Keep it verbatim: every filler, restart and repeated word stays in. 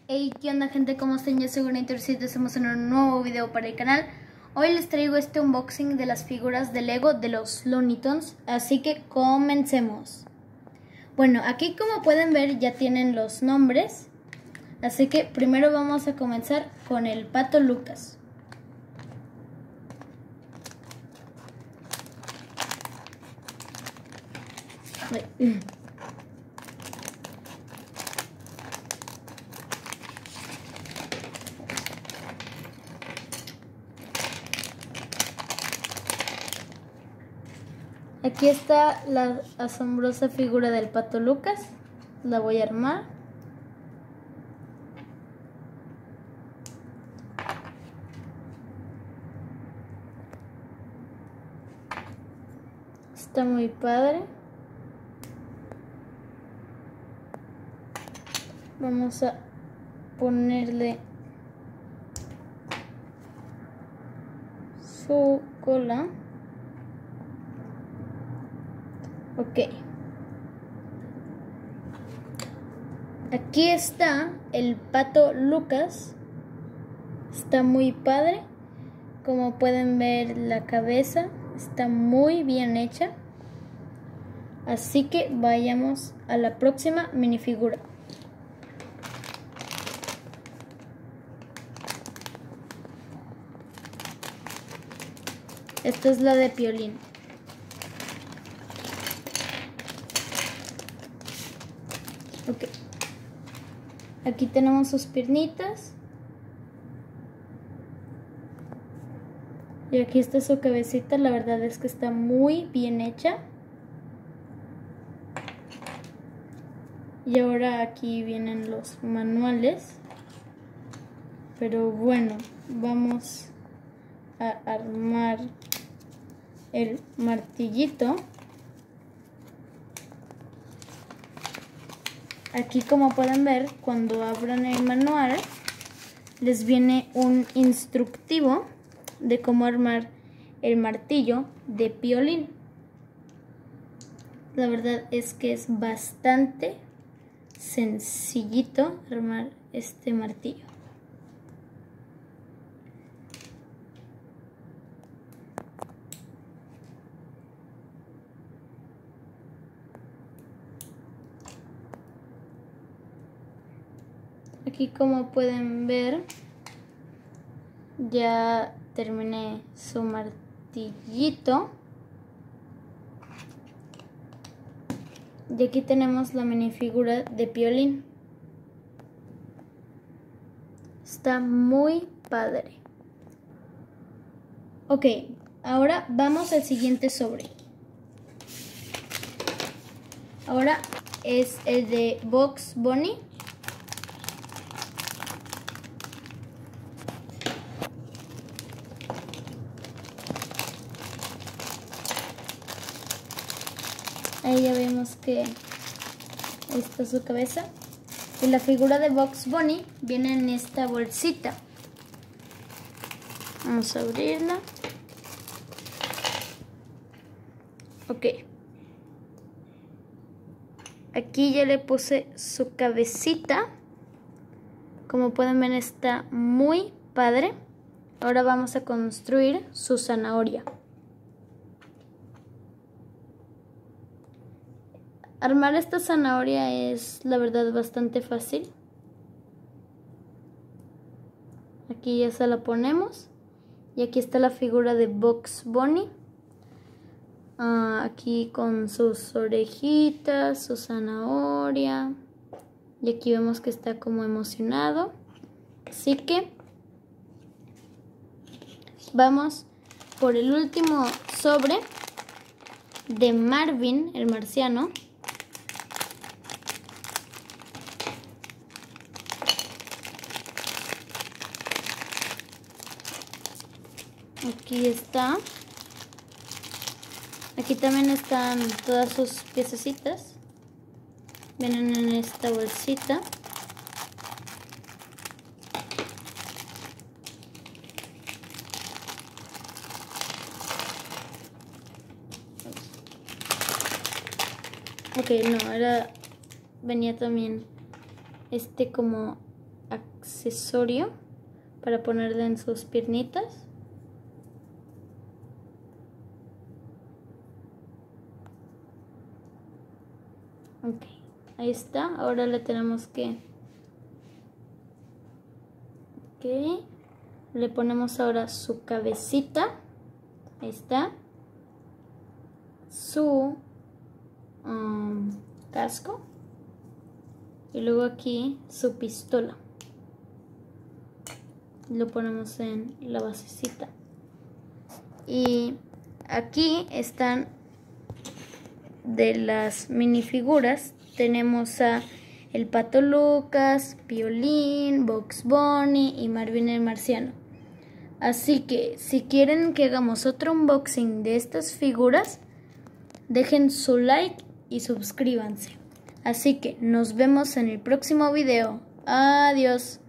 Hey, ¿qué onda, gente? ¿Cómo están? Yo soy Gonito y estamos en un nuevo video para el canal. Hoy les traigo este unboxing de las figuras de Lego de los Looney Tunes, así que comencemos. Bueno, aquí como pueden ver ya tienen los nombres, así que primero vamos a comenzar con el Pato Lucas. Aquí está la asombrosa figura del Pato Lucas. La voy a armar. Está muy padre. Vamos a ponerle su cola. Ok. Aquí está el Pato Lucas. Está muy padre. Como pueden ver, la cabeza está muy bien hecha. Así que vayamos a la próxima minifigura. Esta es la de Piolín. Ok. Aquí tenemos sus piernitas. Y aquí está su cabecita. La verdad es que está muy bien hecha. Y ahora aquí vienen los manuales. Pero bueno, vamos a armar el martillito. Aquí, como pueden ver, cuando abran el manual les viene un instructivo de cómo armar el martillo de Piolín. La verdad es que es bastante sencillito armar este martillo. Aquí, como pueden ver, ya terminé su martillito. Y aquí tenemos la minifigura de Piolín. Está muy padre. Ok, ahora vamos al siguiente sobre. Ahora es el de Bugs Bunny. Ahí ya vemos que esta es su cabeza. Y la figura de Bugs Bunny viene en esta bolsita. Vamos a abrirla. Ok. Aquí ya le puse su cabecita. Como pueden ver, está muy padre. Ahora vamos a construir su zanahoria. Armar esta zanahoria es, la verdad, bastante fácil. Aquí ya se la ponemos. Y aquí está la figura de Bugs Bunny. Uh, aquí con sus orejitas, su zanahoria. Y aquí vemos que está como emocionado. Así que vamos por el último sobre de Marvin, el marciano. Aquí está. Aquí también están todas sus piececitas. Vienen en esta bolsita. Ok, no, era venía también este como accesorio para ponerle en sus piernitas. Ok, ahí está. Ahora le tenemos que... Ok, le ponemos ahora su cabecita. Ahí está. Su um, casco. Y luego aquí su pistola. Lo ponemos en la basecita. Y aquí están de las minifiguras. Tenemos a el Pato Lucas, Piolín, Bugs Bunny y Marvin el Marciano. Así que si quieren que hagamos otro unboxing de estas figuras, dejen su like y suscríbanse. Así que nos vemos en el próximo video. Adiós.